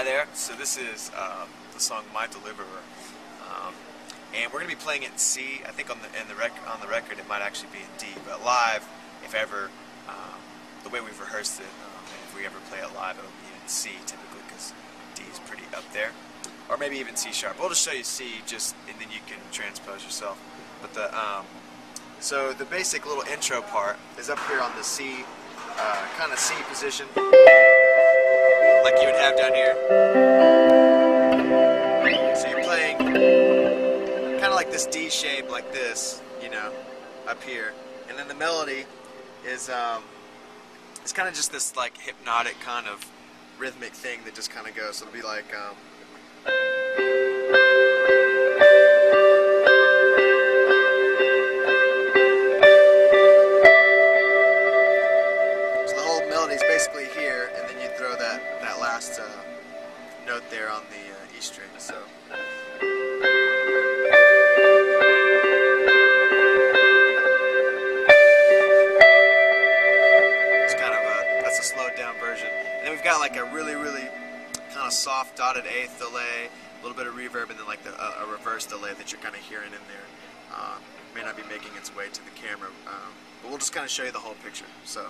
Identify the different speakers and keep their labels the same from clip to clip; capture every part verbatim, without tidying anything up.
Speaker 1: Hi there. So this is uh, the song "My Deliverer," um, and we're going to be playing it in C. I think on the in the rec on the record it might actually be in D, but live, if ever, um, the way we've rehearsed it, um, if we ever play it live, it'll be in C typically because D is pretty up there, or maybe even C sharp. We'll just show you C, just and then you can transpose yourself. But the um, so the basic little intro part is up here on the C, uh, kind of C position, like you would have down here. So you're playing kind of like this D shape, like this, you know, up here, and then the melody is um, it's kind of just this like hypnotic kind of rhythmic thing that just kind of goes. So it'll be like. Um, basically here, and then you throw that that last uh, note there on the uh, E string. So it's kind of a that's a slowed down version. And then we've got like a really really kind of soft dotted eighth delay, a little bit of reverb, and then like the, uh, a reverse delay that you're kind of hearing in there. Uh, may not be making its way to the camera, um, but we'll just kind of show you the whole picture. So.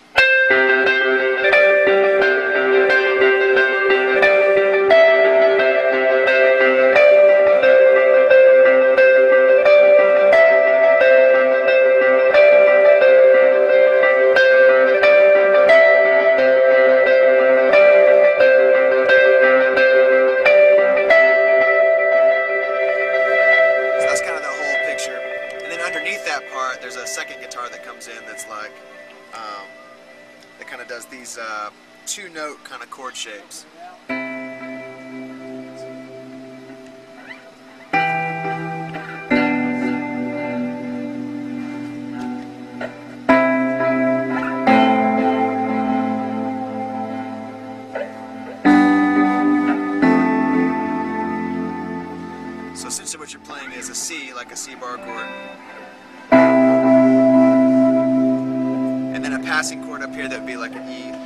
Speaker 1: Underneath that part, there's a second guitar that comes in that's like, um, that kind of does these uh, two-note kind of chord shapes. So essentially what you're playing is a C, like a C bar chord. And then a passing chord up here that would be like an E.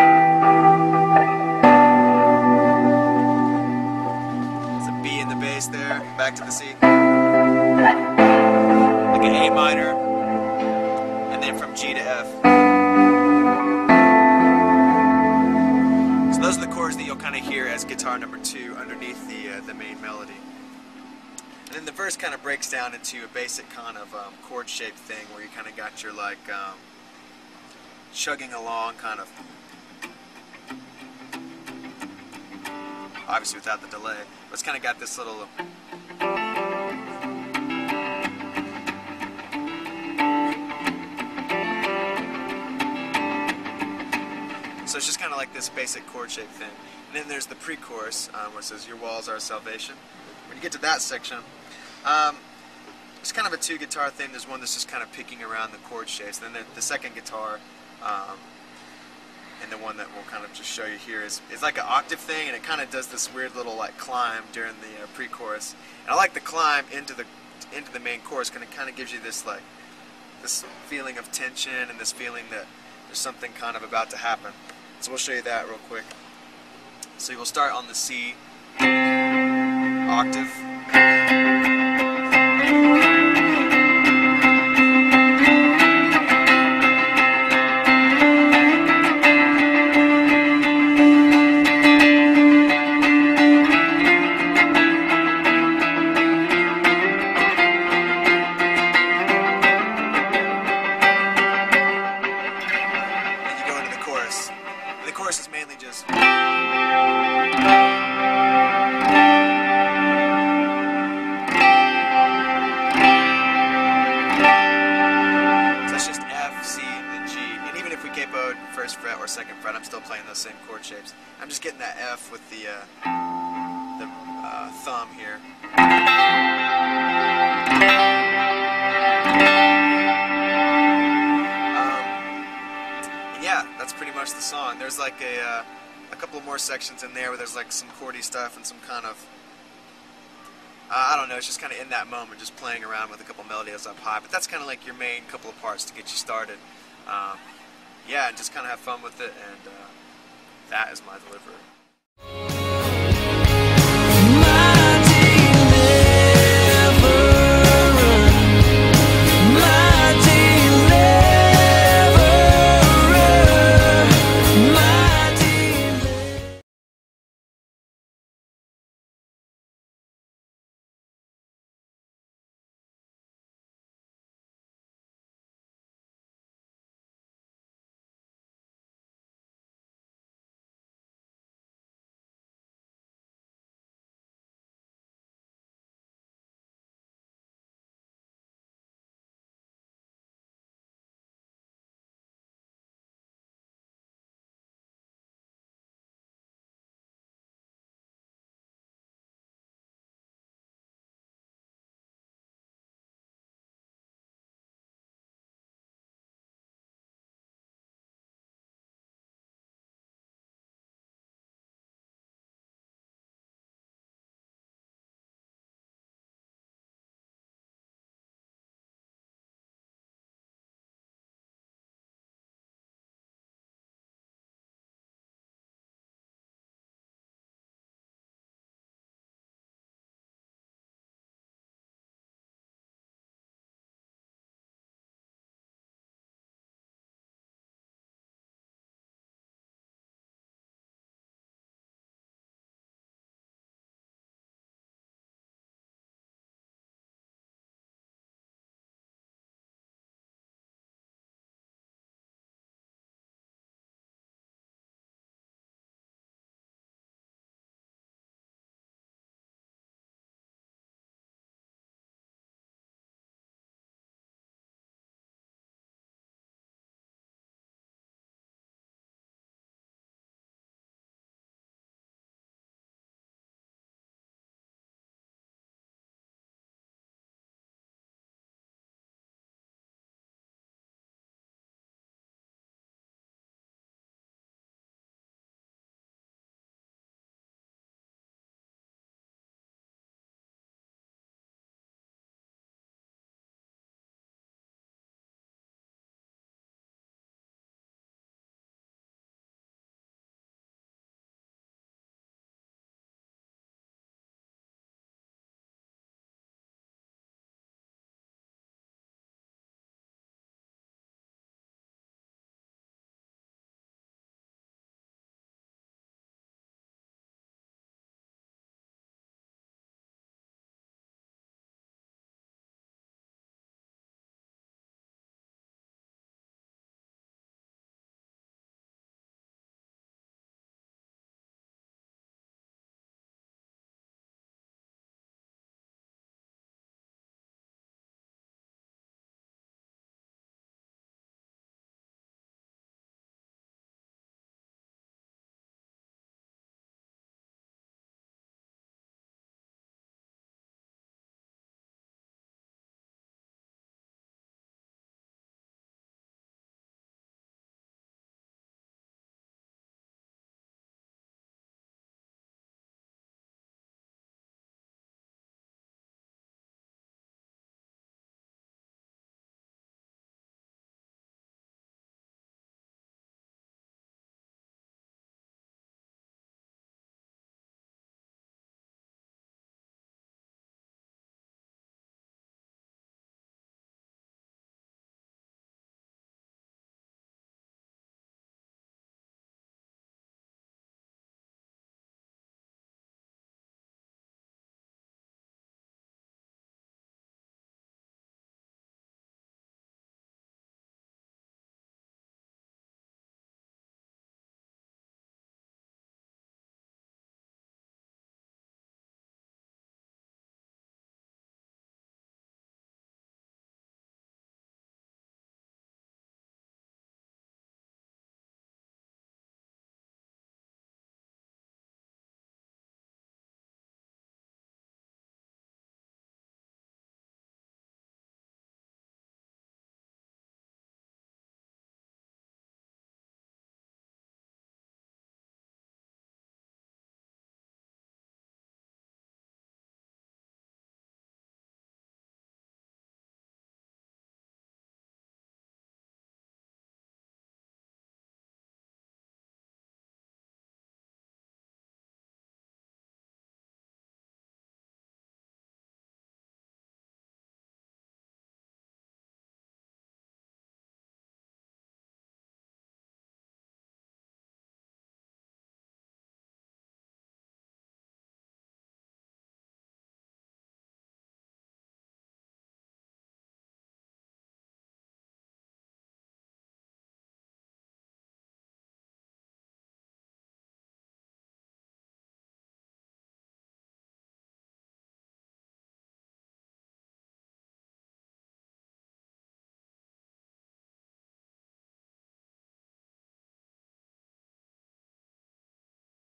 Speaker 1: There's a B in the bass there, back to the C. Like an A minor. And then from G to F. So those are the chords that you'll kind of hear as guitar number two underneath the, uh, the main melody. And then the verse kind of breaks down into a basic kind of um, chord shaped thing where you kind of got your like um, chugging along kind of, obviously without the delay, but it's kind of got this little so it's just kind of like this basic chord shaped thing. And then there's the pre-chorus um, where it says your walls are salvation. When you get to that section, um, it's kind of a two guitar thing. There's one that's just kind of picking around the chord shapes. Then the, the second guitar, um, and the one that we'll kind of just show you here is, is like an octave thing, and it kind of does this weird little like climb during the uh, pre-chorus. And I like the climb into the into the main chorus because it kind of gives you this like this feeling of tension and this feeling that there's something kind of about to happen. So we'll show you that real quick. So you'll start on the C octave. Then you go into the chorus. And the chorus is mainly just first fret or second fret, I'm still playing those same chord shapes. I'm just getting that F with the, uh, the uh, thumb here. Um, yeah, that's pretty much the song. There's like a, uh, a couple more sections in there where there's like some chordy stuff and some kind of, uh, I don't know, it's just kind of in that moment, just playing around with a couple melodies up high. But that's kind of like your main couple of parts to get you started. Um, Yeah, and just kind of have fun with it, and uh, that is My Deliverer.